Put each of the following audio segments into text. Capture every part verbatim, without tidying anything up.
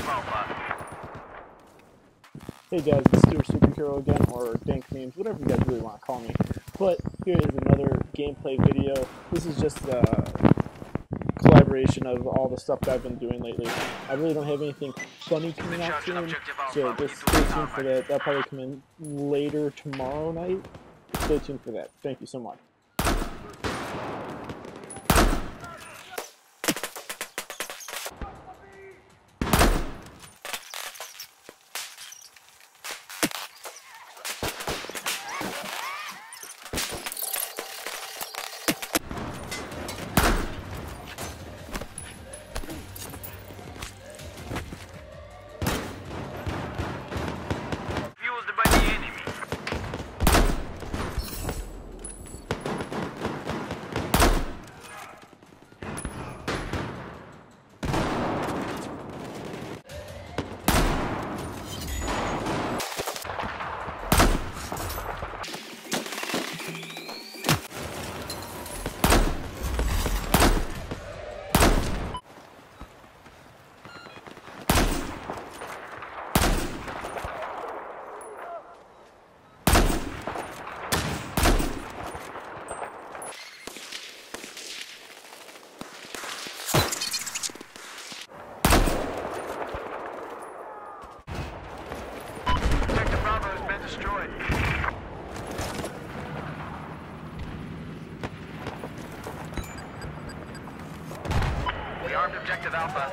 Hey guys, it's Stuart Superhero again, or Dank Memes, whatever you guys really want to call me. But here is another gameplay video. This is just a collaboration of all the stuff that I've been doing lately. I really don't have anything funny coming out soon, so just stay tuned for that. That'll probably come in later tomorrow night. Stay tuned for that. Thank you so much. Destroyed. We armed objective Alpha.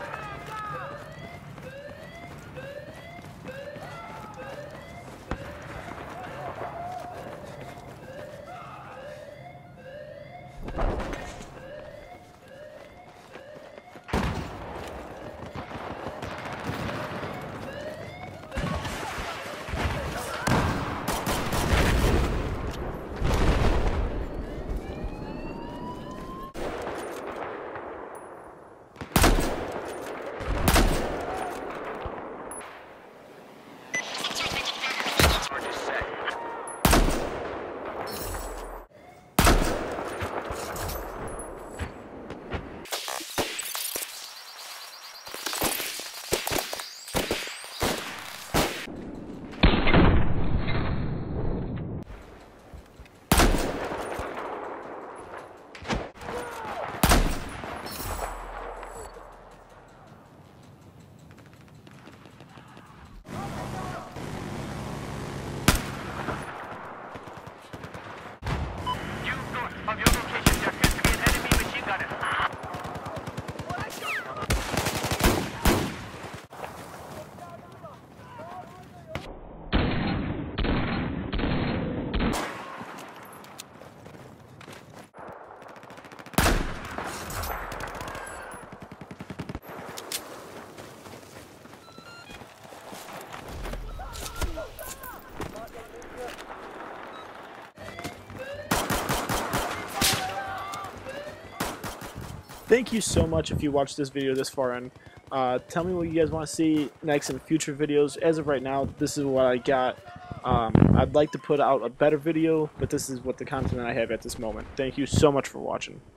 Of your location, there appears to be an enemy machine gunner. Thank you so much if you watched this video this far in. Uh, tell me what you guys want to see next in future videos. As of right now, this is what I got. Um, I'd like to put out a better video, but this is what the content I have at this moment. Thank you so much for watching.